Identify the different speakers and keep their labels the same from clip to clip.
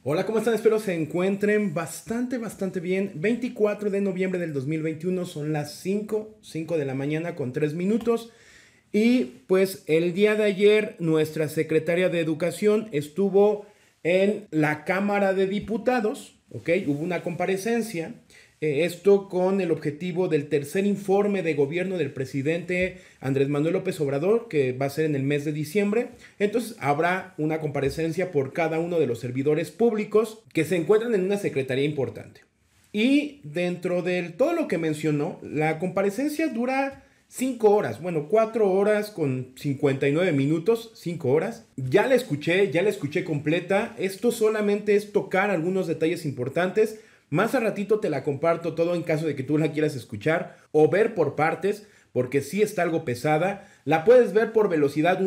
Speaker 1: Hola, ¿cómo están? Espero se encuentren bastante bien. 24 de noviembre del 2021, son las 5 de la mañana con 3 minutos. Y pues el día de ayer nuestra secretaria de Educación estuvo en la Cámara de Diputados, ¿ok? Hubo una comparecencia, esto con el objetivo del tercer informe de gobierno del presidente Andrés Manuel López Obrador, que va a ser en el mes de diciembre. Entonces habrá una comparecencia por cada uno de los servidores públicos que se encuentran en una secretaría importante. Y dentro de todo lo que mencionó, la comparecencia dura 5 horas, bueno, 4 horas con 59 minutos, 5 horas. Ya la escuché completa. Esto solamente es tocar algunos detalles importantes. Más a ratito te la comparto todo en caso de que tú la quieras escuchar o ver por partes, porque sí está algo pesada. La puedes ver por velocidad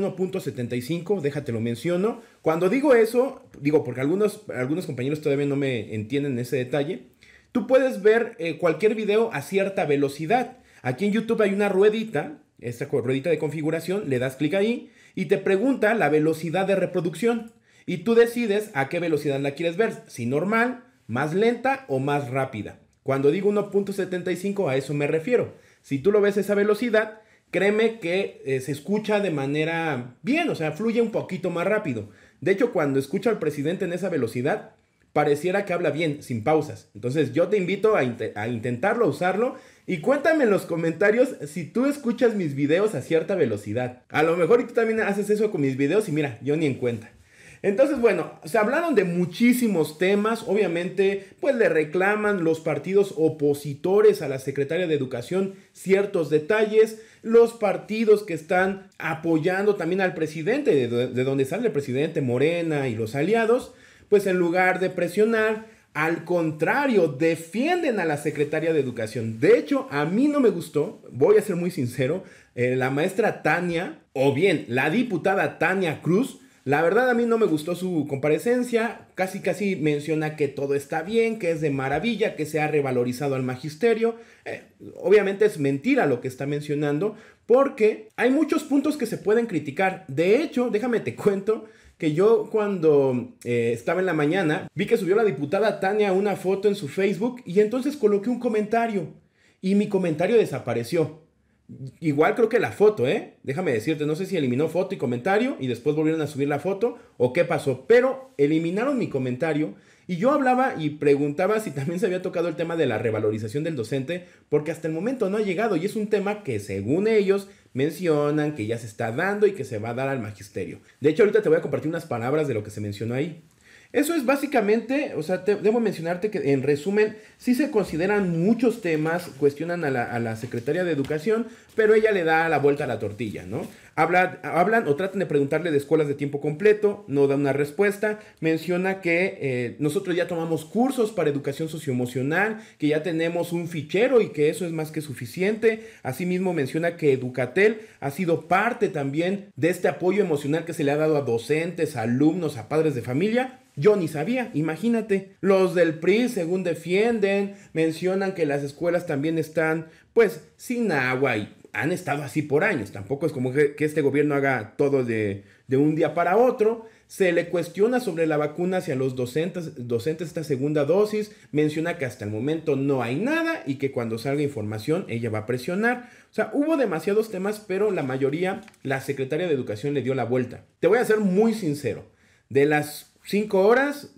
Speaker 1: 1.75, déjate lo menciono. Cuando digo eso, digo porque algunos compañeros todavía no me entienden ese detalle. Tú puedes ver cualquier video a cierta velocidad. Aquí en YouTube hay una ruedita, esta ruedita de configuración, le das clic ahí y te pregunta la velocidad de reproducción. Y tú decides a qué velocidad la quieres ver, si normal, más lenta o más rápida. Cuando digo 1.75 a eso me refiero. Si tú lo ves a esa velocidad, créeme que se escucha de manera bien, o sea, fluye un poquito más rápido. De hecho, cuando escucho al presidente en esa velocidad, pareciera que habla bien, sin pausas. Entonces yo te invito a intentarlo, a usarlo. Y cuéntame en los comentarios si tú escuchas mis videos a cierta velocidad. A lo mejor tú también haces eso con mis videos y mira, yo ni en cuenta. Entonces, bueno, se hablaron de muchísimos temas. Obviamente, pues le reclaman los partidos opositores a la secretaria de Educación ciertos detalles. Los partidos que están apoyando también al presidente, de donde sale el presidente, Morena y los aliados, pues en lugar de presionar, al contrario, defienden a la secretaria de Educación. De hecho, a mí no me gustó, voy a ser muy sincero, la maestra Tania, o bien la diputada Tania Cruz. La verdad a mí no me gustó su comparecencia, casi menciona que todo está bien, que es de maravilla, que se ha revalorizado al magisterio. Obviamente es mentira lo que está mencionando, porque hay muchos puntos que se pueden criticar. De hecho, déjame te cuento que yo cuando estaba en la mañana, vi que subió la diputada Tania una foto en su Facebook y entonces coloqué un comentario y mi comentario desapareció. Igual creo que la foto, déjame decirte, no sé si eliminó foto y comentario y después volvieron a subir la foto o qué pasó, pero eliminaron mi comentario y yo hablaba y preguntaba si también se había tocado el tema de la revalorización del docente, porque hasta el momento no ha llegado y es un tema que según ellos mencionan que ya se está dando y que se va a dar al magisterio. De hecho, ahorita te voy a compartir unas palabras de lo que se mencionó ahí. Eso es básicamente, o sea, debo mencionarte que en resumen, sí se consideran muchos temas, cuestionan a la secretaria de Educación, pero ella le da la vuelta a la tortilla, ¿no? Hablan o tratan de preguntarle de escuelas de tiempo completo, no da una respuesta, menciona que nosotros ya tomamos cursos para educación socioemocional, que ya tenemos un fichero y que eso es más que suficiente. Asimismo menciona que Educatel ha sido parte también de este apoyo emocional que se le ha dado a docentes, a alumnos, a padres de familia. Yo ni sabía, imagínate. Los del PRI, según defienden, mencionan que las escuelas también están, pues, sin agua y han estado así por años. Tampoco es como que este gobierno haga todo de un día para otro. Se le cuestiona sobre la vacuna hacia los docentes esta segunda dosis. Menciona que hasta el momento no hay nada y que cuando salga información ella va a presionar. O sea, hubo demasiados temas, pero la mayoría, la secretaria de Educación le dio la vuelta. Te voy a ser muy sincero. De las 5 horas,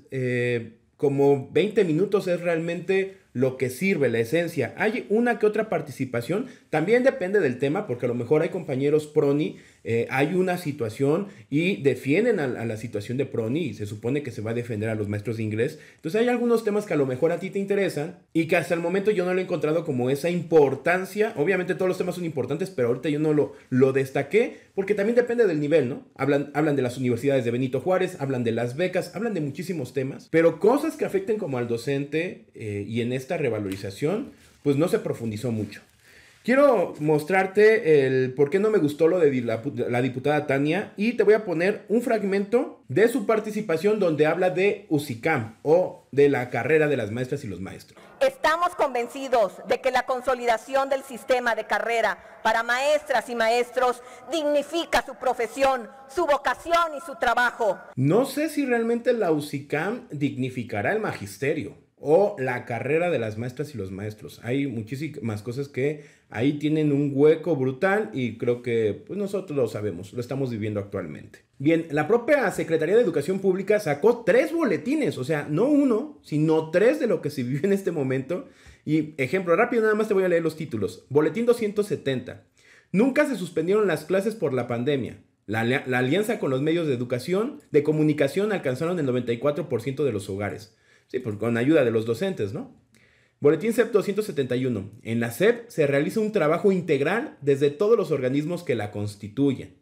Speaker 1: como 20 minutos es realmente lo que sirve, la esencia. Hay una que otra participación, también depende del tema, porque a lo mejor hay compañeros PRONI, hay una situación y defienden a la situación de PRONI y se supone que se va a defender a los maestros de inglés. Entonces hay algunos temas que a lo mejor a ti te interesan y que hasta el momento yo no lo he encontrado como esa importancia. Obviamente todos los temas son importantes, pero ahorita yo no lo destaqué porque también depende del nivel, ¿no? Hablan de las universidades de Benito Juárez, hablan de las becas, hablan de muchísimos temas, pero cosas que afecten como al docente y en esta revalorización, pues no se profundizó mucho. Quiero mostrarte el por qué no me gustó lo de la diputada Tania y te voy a poner un fragmento de su participación donde habla de UCICAM o de la carrera de las maestras y los maestros.
Speaker 2: Estamos convencidos de que la consolidación del sistema de carrera para maestras y maestros dignifica su profesión, su vocación y su trabajo.
Speaker 1: No sé si realmente la UCICAM dignificará el magisterio o la carrera de las maestras y los maestros. Hay muchísimas cosas que ahí tienen un hueco brutal y creo que pues nosotros lo sabemos, lo estamos viviendo actualmente. Bien, la propia Secretaría de Educación Pública sacó 3 boletines, o sea, no uno, sino 3 de lo que se vive en este momento. Y ejemplo rápido, nada más te voy a leer los títulos. Boletín 270. Nunca se suspendieron las clases por la pandemia. La alianza con los medios de comunicación alcanzaron el 94% de los hogares. Sí, pues con ayuda de los docentes, ¿no? Boletín CEP 271. En la CEP se realiza un trabajo integral desde todos los organismos que la constituyen.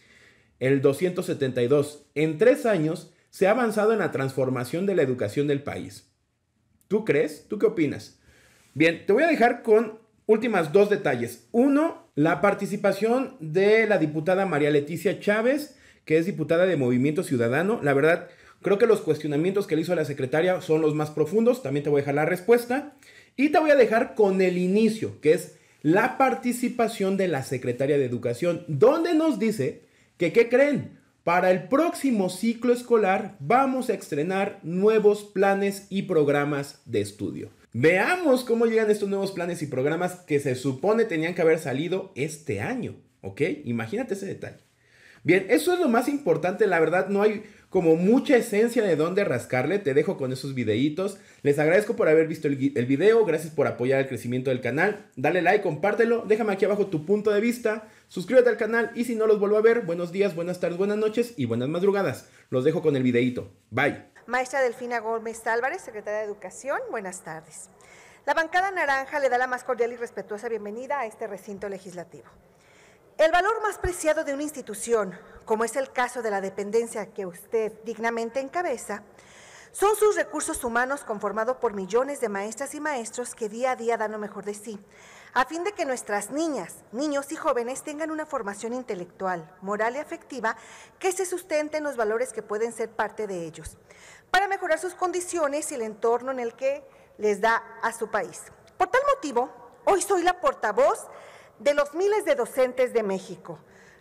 Speaker 1: El 272. En 3 años se ha avanzado en la transformación de la educación del país. ¿Tú crees? ¿Tú qué opinas? Bien, te voy a dejar con últimas 2 detalles. Uno, la participación de la diputada María Leticia Chávez, que es diputada de Movimiento Ciudadano. La verdad, creo que los cuestionamientos que le hizo a la secretaria son los más profundos. También te voy a dejar la respuesta. Y te voy a dejar con el inicio, que es la participación de la secretaria de Educación, donde nos dice que, ¿qué creen? Para el próximo ciclo escolar vamos a estrenar nuevos planes y programas de estudio. Veamos cómo llegan estos nuevos planes y programas que se supone tenían que haber salido este año, ¿ok? Imagínate ese detalle. Bien, eso es lo más importante, la verdad no hay como mucha esencia de dónde rascarle, te dejo con esos videitos. Les agradezco por haber visto el video, gracias por apoyar el crecimiento del canal. Dale like, compártelo, déjame aquí abajo tu punto de vista, suscríbete al canal y si no los vuelvo a ver, buenos días, buenas tardes, buenas noches y buenas madrugadas. Los dejo con el videito. Bye.
Speaker 3: Maestra Delfina Gómez Álvarez, secretaria de Educación, buenas tardes. La bancada naranja le da la más cordial y respetuosa bienvenida a este recinto legislativo. El valor más preciado de una institución, como es el caso de la dependencia que usted dignamente encabeza, son sus recursos humanos conformados por millones de maestras y maestros que día a día dan lo mejor de sí, a fin de que nuestras niñas, niños y jóvenes tengan una formación intelectual, moral y afectiva que se sustente en los valores que pueden ser parte de ellos, para mejorar sus condiciones y el entorno en el que les da a su país. Por tal motivo, hoy soy la portavoz de los miles de docentes de México,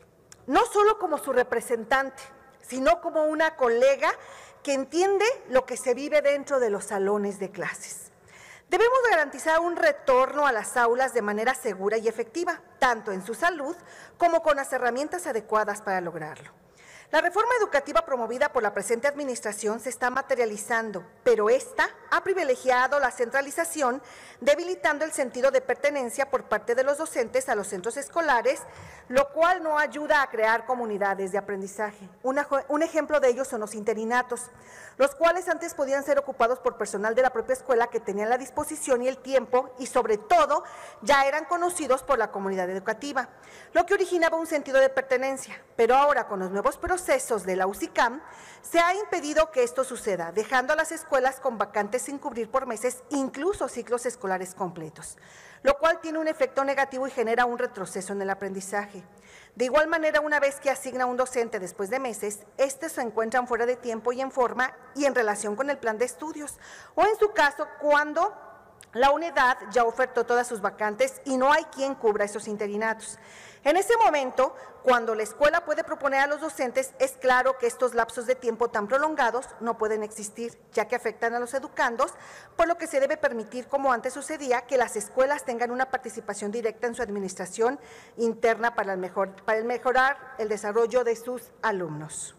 Speaker 3: no solo como su representante, sino como una colega que entiende lo que se vive dentro de los salones de clases. Debemos garantizar un retorno a las aulas de manera segura y efectiva, tanto en su salud como con las herramientas adecuadas para lograrlo. La reforma educativa promovida por la presente administración se está materializando, pero esta ha privilegiado la centralización, debilitando el sentido de pertenencia por parte de los docentes a los centros escolares, lo cual no ayuda a crear comunidades de aprendizaje. Un ejemplo de ello son los interinatos, los cuales antes podían ser ocupados por personal de la propia escuela que tenían la disposición y el tiempo y sobre todo ya eran conocidos por la comunidad educativa, lo que originaba un sentido de pertenencia, pero ahora con los nuevos procesos de la UCICAM se ha impedido que esto suceda, dejando a las escuelas con vacantes sin cubrir por meses, incluso ciclos escolares completos, lo cual tiene un efecto negativo y genera un retroceso en el aprendizaje. De igual manera, una vez que asigna un docente después de meses, estos se encuentran fuera de tiempo y en forma y en relación con el plan de estudios, o en su caso, cuando la unidad ya ofertó todas sus vacantes y no hay quien cubra esos interinatos. En ese momento, cuando la escuela puede proponer a los docentes, es claro que estos lapsos de tiempo tan prolongados no pueden existir, ya que afectan a los educandos, por lo que se debe permitir, como antes sucedía, que las escuelas tengan una participación directa en su administración interna para mejorar el desarrollo de sus alumnos.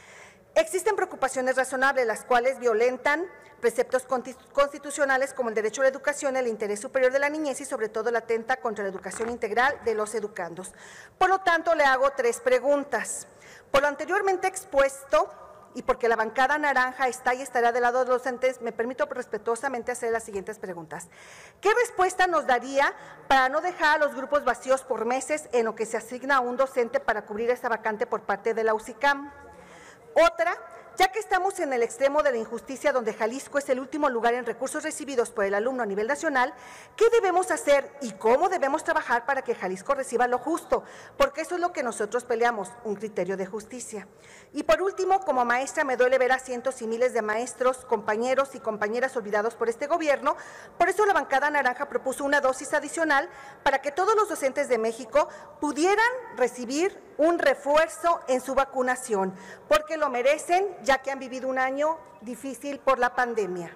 Speaker 3: Existen preocupaciones razonables, las cuales violentan preceptos constitucionales como el derecho a la educación, el interés superior de la niñez y sobre todo la atenta contra la educación integral de los educandos. Por lo tanto, le hago 3 preguntas. Por lo anteriormente expuesto y porque la bancada naranja está y estará del lado de los docentes, me permito respetuosamente hacer las siguientes preguntas. ¿Qué respuesta nos daría para no dejar a los grupos vacíos por meses en lo que se asigna a un docente para cubrir esa vacante por parte de la UCICAM? Otra, Ya que estamos en el extremo de la injusticia donde Jalisco es el último lugar en recursos recibidos por el alumno a nivel nacional, ¿qué debemos hacer y cómo debemos trabajar para que Jalisco reciba lo justo? Porque eso es lo que nosotros peleamos, un criterio de justicia. Y por último, como maestra me duele ver a cientos y miles de maestros, compañeros y compañeras olvidados por este gobierno. Por eso la bancada naranja propuso una dosis adicional para que todos los docentes de México pudieran recibir un refuerzo en su vacunación, porque lo merecen, ya que han vivido un año difícil por la pandemia.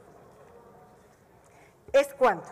Speaker 3: ¿Es cuánto?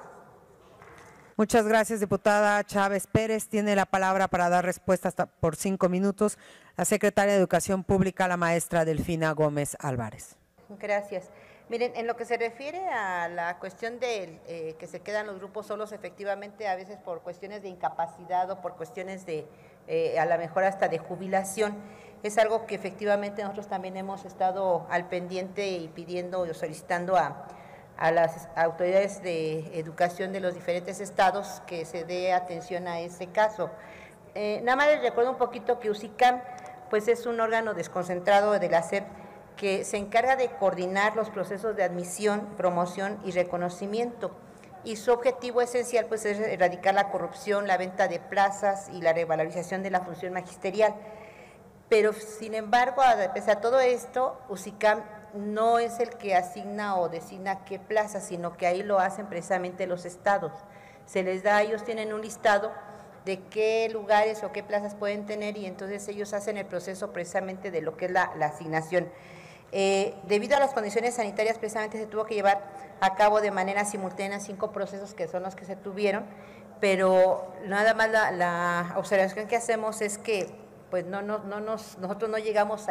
Speaker 4: Muchas gracias, diputada Chávez Pérez. Tiene la palabra para dar respuesta hasta por 5 minutos la secretaria de Educación Pública, la maestra Delfina Gómez Álvarez.
Speaker 5: Gracias. Miren, en lo que se refiere a la cuestión de que se quedan los grupos solos, efectivamente, a veces por cuestiones de incapacidad o por cuestiones de, a lo mejor hasta de jubilación, es algo que efectivamente nosotros también hemos estado al pendiente y pidiendo o solicitando a las autoridades de educación de los diferentes estados que se dé atención a ese caso. Nada más les recuerdo un poquito que UCICAM pues es un órgano desconcentrado de la SEP que se encarga de coordinar los procesos de admisión, promoción y reconocimiento. Y su objetivo esencial pues es erradicar la corrupción, la venta de plazas y la revalorización de la función magisterial. Pero sin embargo, a pesar de todo esto, UCICAM no es el que asigna o designa qué plazas, sino que ahí lo hacen precisamente los estados. Se les da, ellos tienen un listado de qué lugares o qué plazas pueden tener y entonces ellos hacen el proceso precisamente de lo que es la asignación. Debido a las condiciones sanitarias, precisamente se tuvo que llevar a cabo de manera simultánea 5 procesos que son los que se tuvieron, pero nada más la observación que hacemos es que pues nosotros no llegamos a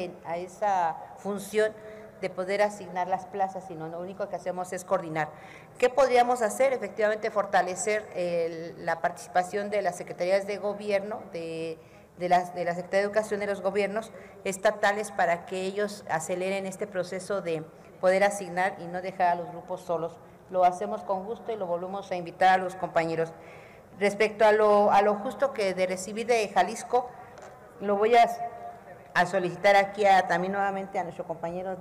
Speaker 5: esa función de poder asignar las plazas, sino lo único que hacemos es coordinar. ¿Qué podríamos hacer? Efectivamente, fortalecer la participación de las secretarías de gobierno, de la Secretaría de Educación de los gobiernos estatales para que ellos aceleren este proceso de poder asignar y no dejar a los grupos solos. Lo hacemos con gusto y lo volvemos a invitar a los compañeros. Respecto a lo justo que de recibir de Jalisco, lo voy a solicitar aquí también nuevamente a nuestro compañero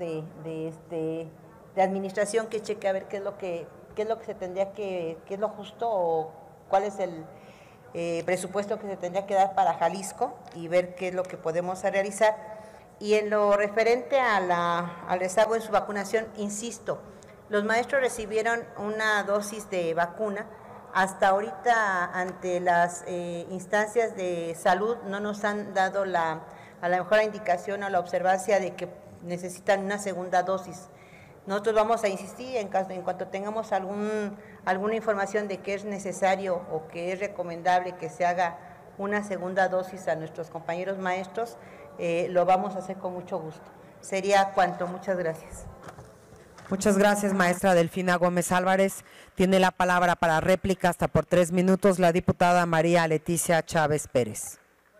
Speaker 5: de administración que cheque a ver qué es lo que se tendría qué es lo justo o cuál es el presupuesto que se tendría que dar para Jalisco y ver qué es lo que podemos realizar. Y en lo referente al rezago en su vacunación, insisto, los maestros recibieron una dosis de vacuna. Hasta ahorita, ante las instancias de salud, no nos han dado a lo mejor la indicación o la observancia de que necesitan una segunda dosis. Nosotros vamos a insistir en cuanto tengamos alguna información de que es necesario o que es recomendable que se haga una segunda dosis a nuestros compañeros maestros, lo vamos a hacer con mucho gusto. Sería cuanto. Muchas gracias.
Speaker 4: Muchas gracias, maestra Delfina Gómez Álvarez. Tiene la palabra para réplica hasta por 3 minutos la diputada María Leticia Chávez Pérez.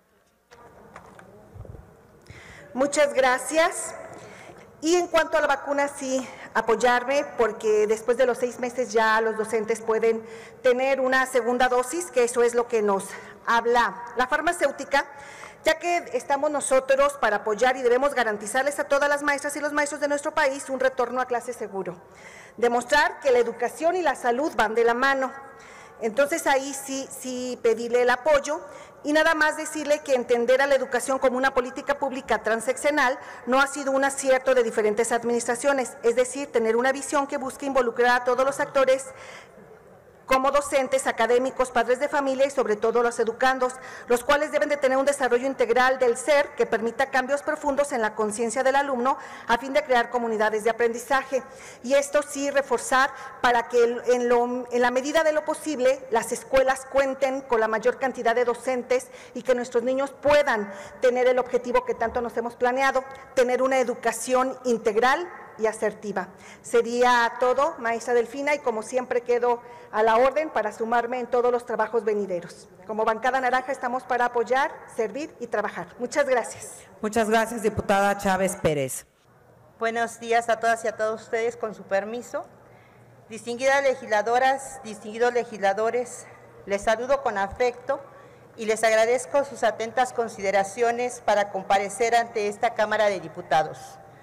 Speaker 3: Muchas gracias. Y en cuanto a la vacuna, sí, apoyarme, porque después de los 6 meses ya los docentes pueden tener una segunda dosis, que eso es lo que nos habla la farmacéutica, ya que estamos nosotros para apoyar y debemos garantizarles a todas las maestras y los maestros de nuestro país un retorno a clase seguro. Demostrar que la educación y la salud van de la mano. Entonces ahí sí pedirle el apoyo y nada más decirle que entender a la educación como una política pública transeccional no ha sido un acierto de diferentes administraciones, es decir, tener una visión que busque involucrar a todos los actores como docentes, académicos, padres de familia y sobre todo los educandos, los cuales deben de tener un desarrollo integral del ser que permita cambios profundos en la conciencia del alumno a fin de crear comunidades de aprendizaje. Y esto sí reforzar para que en la medida de lo posible las escuelas cuenten con la mayor cantidad de docentes y que nuestros niños puedan tener el objetivo que tanto nos hemos planeado, tener una educación integral y asertiva. Sería todo, maestra Delfina, y como siempre quedo a la orden para sumarme en todos los trabajos venideros. Como bancada naranja estamos para apoyar, servir y trabajar. Muchas gracias.
Speaker 4: Muchas gracias, diputada Chávez Pérez.
Speaker 5: Buenos días a todas y a todos ustedes, con su permiso. Distinguidas legisladoras, distinguidos legisladores, les saludo con afecto y les agradezco sus atentas consideraciones para comparecer ante esta Cámara de Diputados.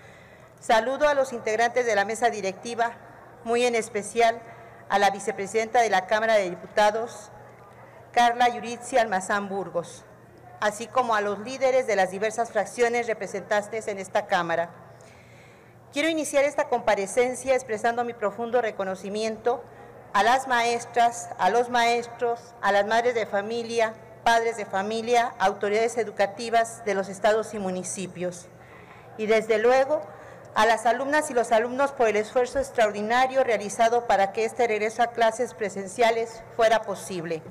Speaker 5: Saludo a los integrantes de la mesa directiva, muy en especial a la vicepresidenta de la Cámara de Diputados, Carla Yuritsi Almazán Burgos, así como a los líderes de las diversas fracciones representantes en esta Cámara. Quiero iniciar esta comparecencia expresando mi profundo reconocimiento a las maestras, a los maestros, a las madres de familia, padres de familia, autoridades educativas de los estados y municipios. Y desde luego, a las alumnas y los alumnos por el esfuerzo extraordinario realizado para que este regreso a clases presenciales fuera posible.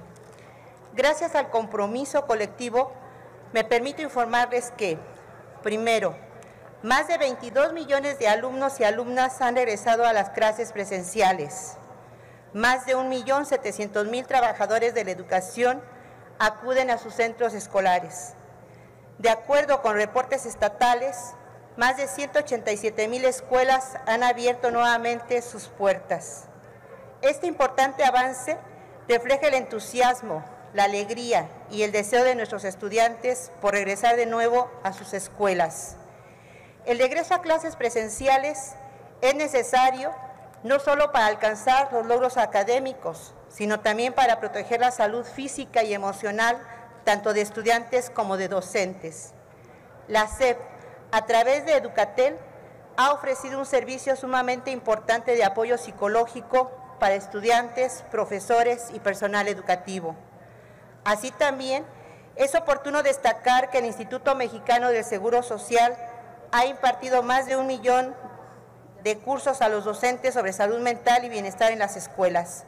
Speaker 5: Gracias al compromiso colectivo, me permito informarles que, primero, más de 22 millones de alumnos y alumnas han regresado a las clases presenciales. Más de 1.700.000 trabajadores de la educación acuden a sus centros escolares. De acuerdo con reportes estatales, más de 187.000 escuelas han abierto nuevamente sus puertas. Este importante avance refleja el entusiasmo, la alegría y el deseo de nuestros estudiantes por regresar de nuevo a sus escuelas. El regreso a clases presenciales es necesario no solo para alcanzar los logros académicos, sino también para proteger la salud física y emocional tanto de estudiantes como de docentes. La SEP, a través de Educatel, ha ofrecido un servicio sumamente importante de apoyo psicológico para estudiantes, profesores y personal educativo. Así también, es oportuno destacar que el Instituto Mexicano del Seguro Social ha impartido más de 1 millón de cursos a los docentes sobre salud mental y bienestar en las escuelas.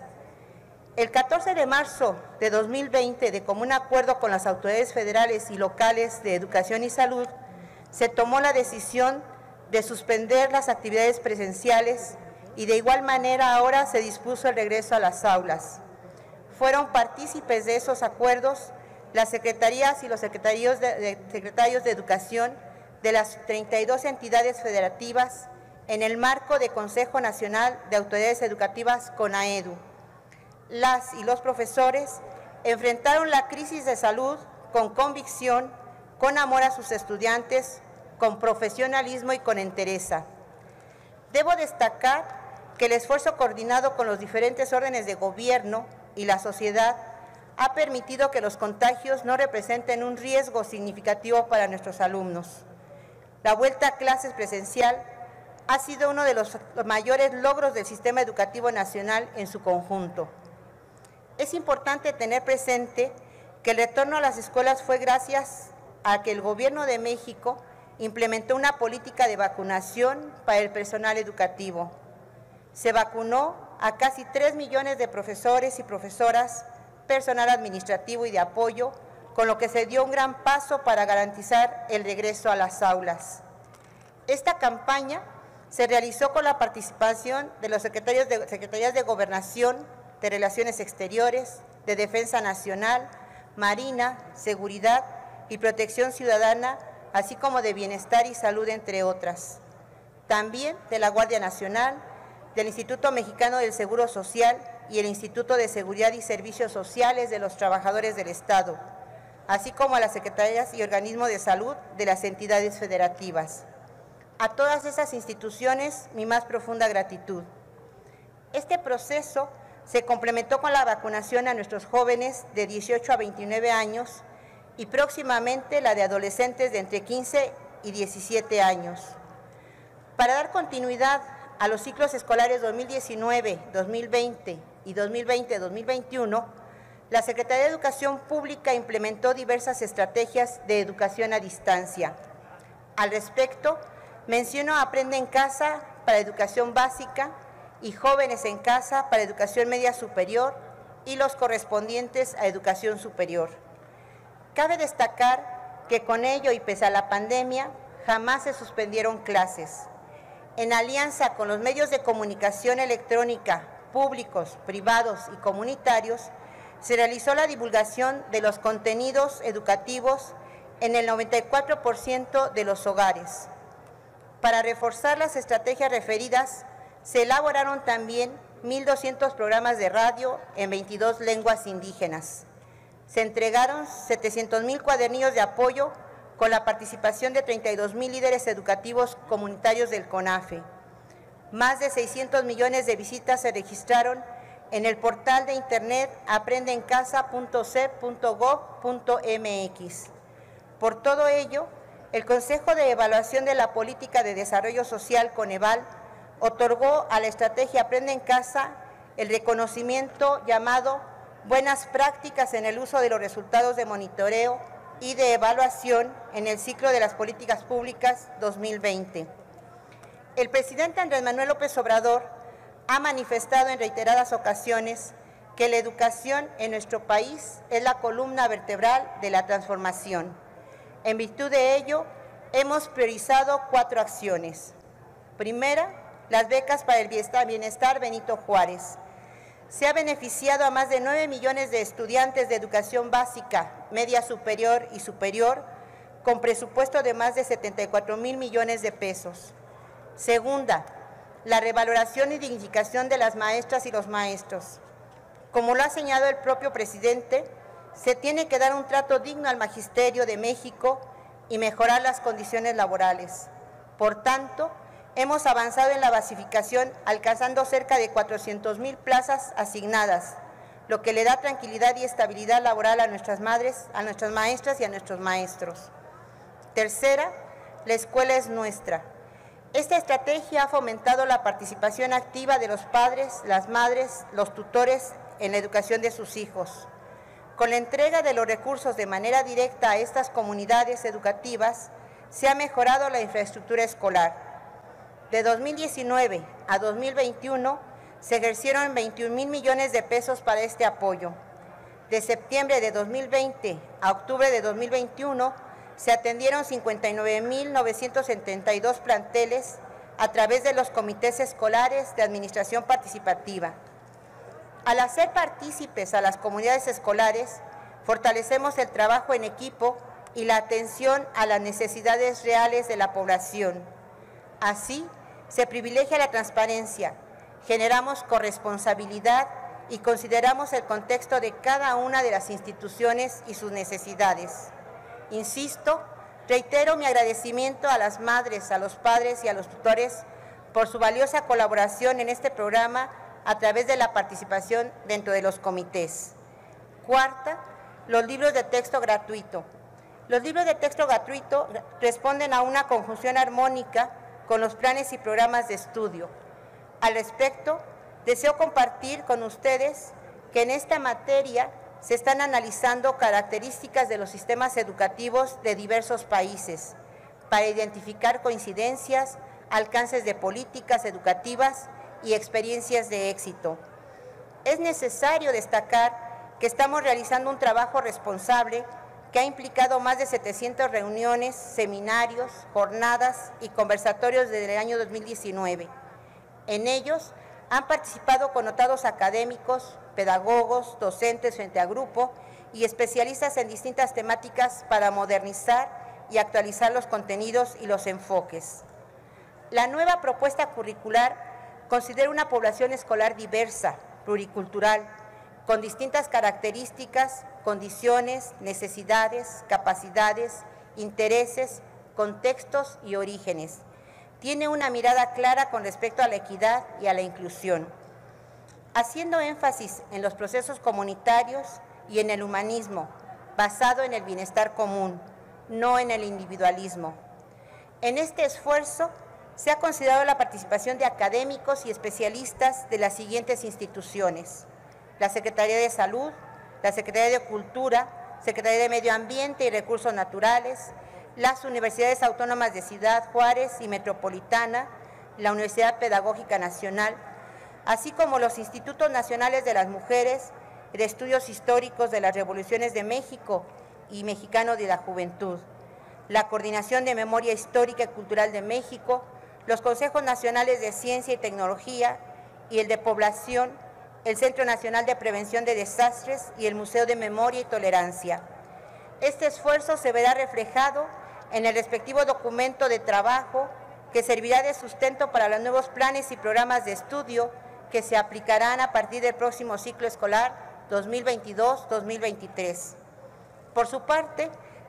Speaker 5: El 14 de marzo de 2020, de común acuerdo con las autoridades federales y locales de educación y salud, se tomó la decisión de suspender las actividades presenciales y de igual manera ahora se dispuso el regreso a las aulas. Fueron partícipes de esos acuerdos las secretarías y los secretarios de Educación de las 32 entidades federativas en el marco de Consejo Nacional de Autoridades Educativas CONAEDU. Las y los profesores enfrentaron la crisis de salud con convicción, con amor a sus estudiantes, con profesionalismo y con entereza. Debo destacar que el esfuerzo coordinado con los diferentes órdenes de gobierno y la sociedad ha permitido que los contagios no representen un riesgo significativo para nuestros alumnos. La vuelta a clases presencial ha sido uno de los mayores logros del sistema educativo nacional en su conjunto. Es importante tener presente que el retorno a las escuelas fue gracias a que el Gobierno de México implementó una política de vacunación para el personal educativo. Se vacunó a casi 3 millones de profesores y profesoras, personal administrativo y de apoyo, con lo que se dio un gran paso para garantizar el regreso a las aulas. Esta campaña se realizó con la participación de los secretarías de Gobernación, de Relaciones Exteriores, de Defensa Nacional, Marina, Seguridad y Protección Ciudadana, así como de Bienestar y Salud, entre otras. También de la Guardia Nacional, del Instituto Mexicano del Seguro Social y el Instituto de Seguridad y Servicios Sociales de los Trabajadores del Estado, así como a las secretarías y organismos de salud de las entidades federativas. A todas esas instituciones, mi más profunda gratitud. Este proceso se complementó con la vacunación a nuestros jóvenes de 18 a 29 años y próximamente la de adolescentes de entre 15 y 17 años. Para dar continuidad a los ciclos escolares 2019-2020 y 2020-2021, la Secretaría de Educación Pública implementó diversas estrategias de educación a distancia. Al respecto, menciono Aprende en Casa para educación básica y Jóvenes en Casa para educación media superior y los correspondientes a educación superior. Cabe destacar que con ello y pese a la pandemia, jamás se suspendieron clases. En alianza con los medios de comunicación electrónica, públicos, privados y comunitarios, se realizó la divulgación de los contenidos educativos en el 94% de los hogares. Para reforzar las estrategias referidas, se elaboraron también 1.200 programas de radio en 22 lenguas indígenas. Se entregaron 700,000 cuadernillos de apoyo con la participación de 32,000 líderes educativos comunitarios del CONAFE. Más de 600 millones de visitas se registraron en el portal de internet aprendencasa.cep.gov.mx. Por todo ello, el Consejo de Evaluación de la Política de Desarrollo Social, Coneval, otorgó a la estrategia Aprende en Casa el reconocimiento llamado Buenas Prácticas en el uso de los resultados de monitoreo y de evaluación en el ciclo de las políticas públicas 2020. El presidente Andrés Manuel López Obrador ha manifestado en reiteradas ocasiones que la educación en nuestro país es la columna vertebral de la transformación. En virtud de ello, hemos priorizado 4 acciones. Primera, las becas para el bienestar Benito Juárez. Se ha beneficiado a más de 9 millones de estudiantes de educación básica, media superior y superior, con presupuesto de más de 74,000 millones de pesos. Segunda, la revaloración y dignificación de las maestras y los maestros. Como lo ha señalado el propio presidente, se tiene que dar un trato digno al magisterio de México y mejorar las condiciones laborales. Por tanto, hemos avanzado en la basificación, alcanzando cerca de 400,000 plazas asignadas, lo que le da tranquilidad y estabilidad laboral a nuestras madres, a nuestras maestras y a nuestros maestros. Tercera, la escuela es nuestra. Esta estrategia ha fomentado la participación activa de los padres, las madres, los tutores en la educación de sus hijos. Con la entrega de los recursos de manera directa a estas comunidades educativas, se ha mejorado la infraestructura escolar. De 2019 a 2021 se ejercieron 21,000 millones de pesos para este apoyo. De septiembre de 2020 a octubre de 2021 se atendieron 59,972 planteles a través de los comités escolares de administración participativa. Al hacer partícipes a las comunidades escolares, fortalecemos el trabajo en equipo y la atención a las necesidades reales de la población. Así, se privilegia la transparencia, generamos corresponsabilidad y consideramos el contexto de cada una de las instituciones y sus necesidades. Insisto, reitero mi agradecimiento a las madres, a los padres y a los tutores por su valiosa colaboración en este programa a través de la participación dentro de los comités. Cuarta, los libros de texto gratuito. Los libros de texto gratuito responden a una conjunción armónica con los planes y programas de estudio. Al respecto, deseo compartir con ustedes que en esta materia se están analizando características de los sistemas educativos de diversos países para identificar coincidencias, alcances de políticas educativas y experiencias de éxito. Es necesario destacar que estamos realizando un trabajo responsable que ha implicado más de 700 reuniones, seminarios, jornadas y conversatorios desde el año 2019. En ellos han participado connotados académicos, pedagogos, docentes frente a grupo y especialistas en distintas temáticas para modernizar y actualizar los contenidos y los enfoques. La nueva propuesta curricular considera una población escolar diversa, pluricultural, con distintas características, condiciones, necesidades, capacidades, intereses, contextos y orígenes. Tiene una mirada clara con respecto a la equidad y a la inclusión, haciendo énfasis en los procesos comunitarios y en el humanismo, basado en el bienestar común, no en el individualismo. En este esfuerzo se ha considerado la participación de académicos y especialistas de las siguientes instituciones: la Secretaría de Salud, la Secretaría de Cultura, Secretaría de Medio Ambiente y Recursos Naturales, las Universidades Autónomas de Ciudad Juárez y Metropolitana, la Universidad Pedagógica Nacional, así como los Institutos Nacionales de las Mujeres, de Estudios Históricos de las Revoluciones de México y Mexicano de la Juventud, la Coordinación de Memoria Histórica y Cultural de México, los Consejos Nacionales de Ciencia y Tecnología y el de Población, el Centro Nacional de Prevención de Desastres y el Museo de Memoria y Tolerancia. Este esfuerzo se verá reflejado en el respectivo documento de trabajo que servirá de sustento para los nuevos planes y programas de estudio que se aplicarán a partir del próximo ciclo escolar 2022-2023. Por su parte,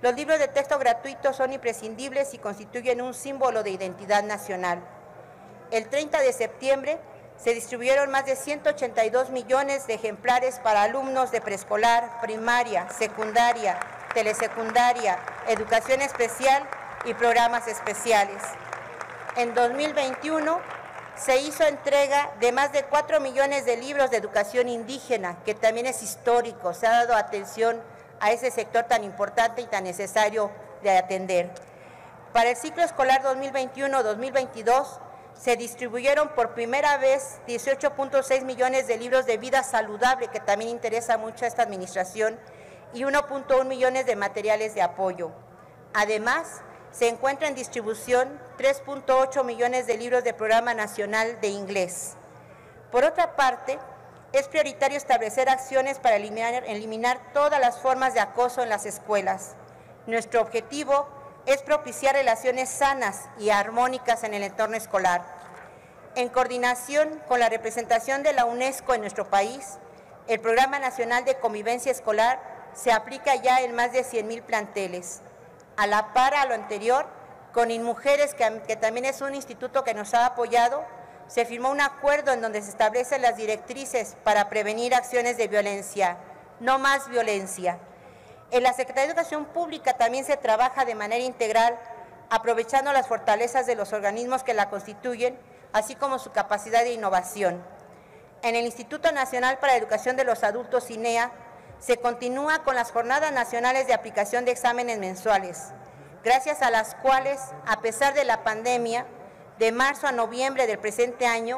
Speaker 5: Los libros de texto gratuitos son imprescindibles y constituyen un símbolo de identidad nacional. El 30 de septiembre se distribuyeron más de 182 millones de ejemplares para alumnos de preescolar, primaria, secundaria, telesecundaria, educación especial y programas especiales. En 2021 se hizo entrega de más de 4 millones de libros de educación indígena, que también es histórico, se ha dado atención a ese sector tan importante y tan necesario de atender. Para el ciclo escolar 2021-2022 se distribuyeron por primera vez 18.6 millones de libros de vida saludable, que también interesa mucho a esta administración, y 1.1 millones de materiales de apoyo. Además, se encuentra en distribución 3.8 millones de libros de Programa Nacional de Inglés. Por otra parte, es prioritario establecer acciones para eliminar todas las formas de acoso en las escuelas. Nuestro objetivo es propiciar relaciones sanas y armónicas en el entorno escolar. En coordinación con la representación de la UNESCO en nuestro país, el Programa Nacional de Convivencia Escolar se aplica ya en más de 100,000 planteles. A la par a lo anterior, con InMujeres, que también es un instituto que nos ha apoyado, se firmó un acuerdo en donde se establecen las directrices para prevenir acciones de violencia. No más violencia. En la Secretaría de Educación Pública también se trabaja de manera integral, aprovechando las fortalezas de los organismos que la constituyen, así como su capacidad de innovación. En el Instituto Nacional para la Educación de los Adultos, INEA, se continúa con las Jornadas Nacionales de Aplicación de Exámenes Mensuales, gracias a las cuales, a pesar de la pandemia, de marzo a noviembre del presente año,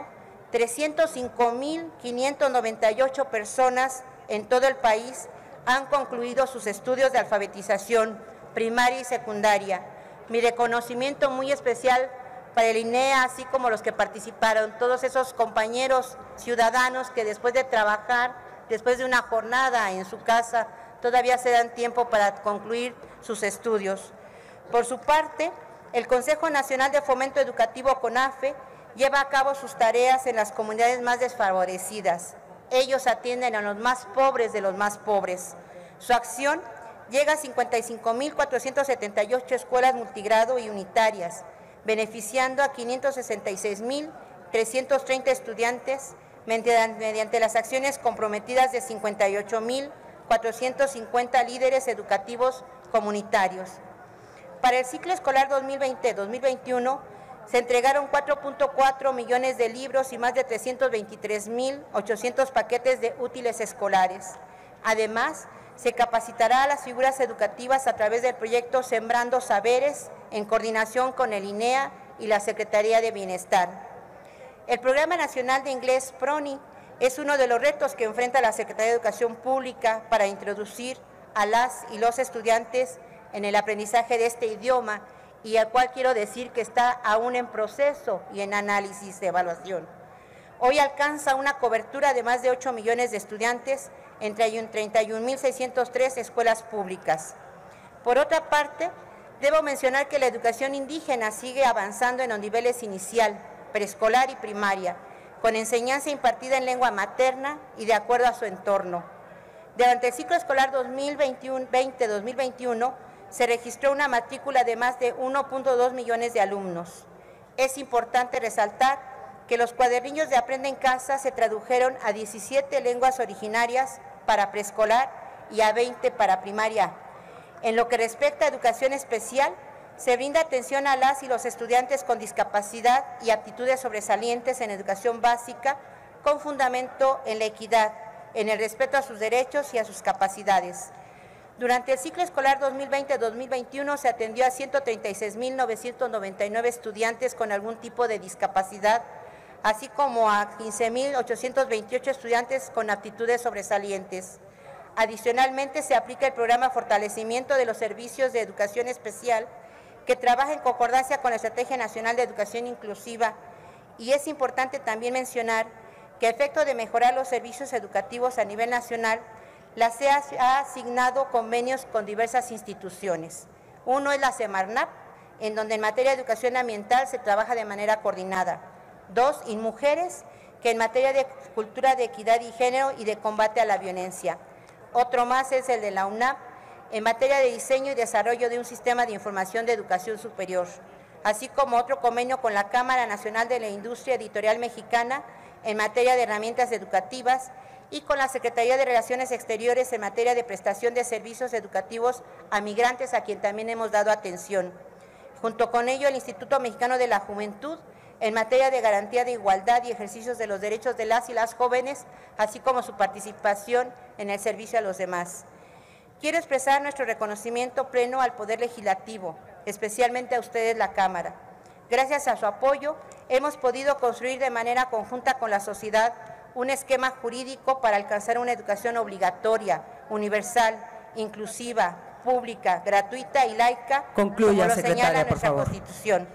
Speaker 5: 305,598 personas en todo el país han concluido sus estudios de alfabetización primaria y secundaria. Mi reconocimiento muy especial para el INEA, así como los que participaron, todos esos compañeros ciudadanos que después de trabajar, después de una jornada en su casa, todavía se dan tiempo para concluir sus estudios. Por su parte, el Consejo Nacional de Fomento Educativo, CONAFE, lleva a cabo sus tareas en las comunidades más desfavorecidas. Ellos atienden a los más pobres de los más pobres. Su acción llega a 55,478 escuelas multigrado y unitarias, beneficiando a 566,330 estudiantes mediante las acciones comprometidas de 58,450 líderes educativos comunitarios. Para el ciclo escolar 2020-2021 se entregaron 4.4 millones de libros y más de 323,800 paquetes de útiles escolares. Además, se capacitará a las figuras educativas a través del proyecto Sembrando Saberes, en coordinación con el INEA y la Secretaría de Bienestar. El Programa Nacional de Inglés, PRONI, es uno de los retos que enfrenta la Secretaría de Educación Pública para introducir a las y los estudiantes en el aprendizaje de este idioma, y al cual quiero decir que está aún en proceso y en análisis de evaluación. Hoy alcanza una cobertura de más de 8 millones de estudiantes entre 31,603 escuelas públicas. Por otra parte, debo mencionar que la educación indígena sigue avanzando en los niveles inicial, preescolar y primaria, con enseñanza impartida en lengua materna y de acuerdo a su entorno. Durante el ciclo escolar 2020-2021, se registró una matrícula de más de 1.2 millones de alumnos. Es importante resaltar que los cuadernillos de Aprende en Casa se tradujeron a 17 lenguas originarias para preescolar y a 20 para primaria. En lo que respecta a educación especial, se brinda atención a las y los estudiantes con discapacidad y aptitudes sobresalientes en educación básica, con fundamento en la equidad, en el respeto a sus derechos y a sus capacidades. Durante el ciclo escolar 2020-2021 se atendió a 136,999 estudiantes con algún tipo de discapacidad, así como a 15,828 estudiantes con aptitudes sobresalientes. Adicionalmente, se aplica el programa Fortalecimiento de los Servicios de Educación Especial, que trabaja en concordancia con la Estrategia Nacional de Educación Inclusiva, y es importante también mencionar que a efecto de mejorar los servicios educativos a nivel nacional, la CEA ha asignado convenios con diversas instituciones. Uno es la Semarnap, en donde en materia de educación ambiental se trabaja de manera coordinada. 2, InMujeres, que en materia de cultura de equidad y género y de combate a la violencia. Otro más es el de la UNAP, en materia de diseño y desarrollo de un sistema de información de educación superior, así como otro convenio con la Cámara Nacional de la Industria Editorial Mexicana en materia de herramientas educativas y con la Secretaría de Relaciones Exteriores en materia de prestación de servicios educativos a migrantes, a quien también hemos dado atención. Junto con ello, el Instituto Mexicano de la Juventud en materia de garantía de igualdad y ejercicios de los derechos de las y las jóvenes, así como su participación en el servicio a los demás. Quiero expresar nuestro reconocimiento pleno al Poder Legislativo, especialmente a ustedes, la Cámara. Gracias a su apoyo, hemos podido construir de manera conjunta con la sociedad un esquema jurídico para alcanzar una educación obligatoria, universal, inclusiva, pública, gratuita y laica,
Speaker 4: Concluya,
Speaker 5: como lo
Speaker 4: secretaria,
Speaker 5: señala
Speaker 4: por
Speaker 5: nuestra
Speaker 4: favor.
Speaker 5: Constitución.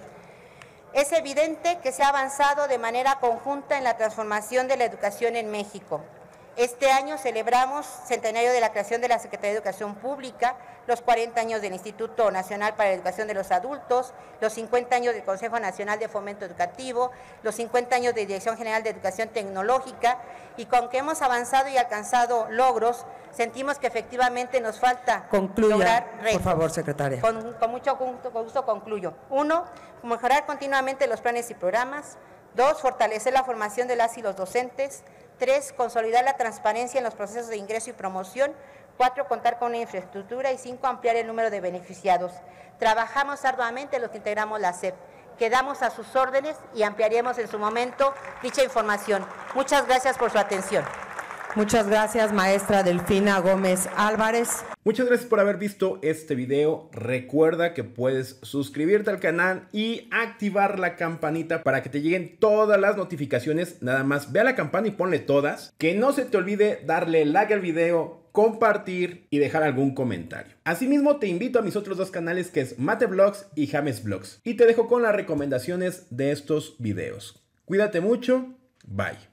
Speaker 5: Es evidente que se ha avanzado de manera conjunta en la transformación de la educación en México. Este año celebramos centenario de la creación de la Secretaría de Educación Pública, los 40 años del Instituto Nacional para la Educación de los Adultos, los 50 años del Consejo Nacional de Fomento Educativo, los 50 años de Dirección General de Educación Tecnológica, y con que hemos avanzado y alcanzado logros, sentimos que efectivamente nos falta lograr retos.
Speaker 4: Por favor, secretaria.
Speaker 5: Con mucho gusto concluyo. 1, mejorar continuamente los planes y programas. 2, fortalecer la formación de las y los docentes. 3, consolidar la transparencia en los procesos de ingreso y promoción. 4, contar con una infraestructura. Y 5, ampliar el número de beneficiados. Trabajamos arduamente los que integramos la SEP. Quedamos a sus órdenes y ampliaremos en su momento dicha información. Muchas gracias por su atención.
Speaker 4: Muchas gracias, maestra Delfina Gómez Álvarez.
Speaker 1: Muchas gracias por haber visto este video. Recuerda que puedes suscribirte al canal y activar la campanita para que te lleguen todas las notificaciones. Nada más ve a la campana y ponle todas. Que no se te olvide darle like al video, compartir y dejar algún comentario. Asimismo, te invito a mis otros dos canales, que es Mate Vlogs y James Vlogs. Y te dejo con las recomendaciones de estos videos. Cuídate mucho. Bye.